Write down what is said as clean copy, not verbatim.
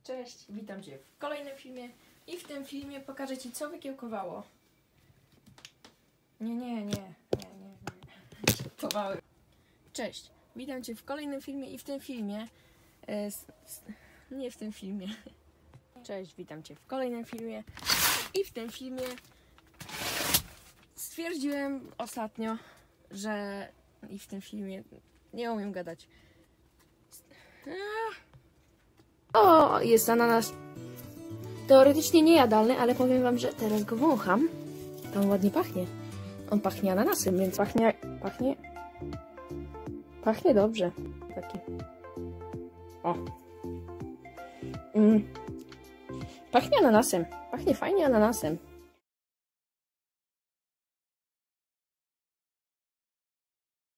Cześć, witam Cię w kolejnym filmie i w tym filmie pokażę Ci, co wykiełkowało. Nie. Żartowałem. Cześć, witam Cię w kolejnym filmie i w tym filmie... nie w tym filmie. Cześć, witam Cię w kolejnym filmie i w tym filmie stwierdziłem ostatnio, że... i w tym filmie... nie umiem gadać. O, jest ananas. Teoretycznie niejadalny, ale powiem wam, że teraz go wącham. To on ładnie pachnie. On pachnie ananasem, więc pachnie dobrze. Taki. O. Pachnie ananasem. Pachnie fajnie ananasem.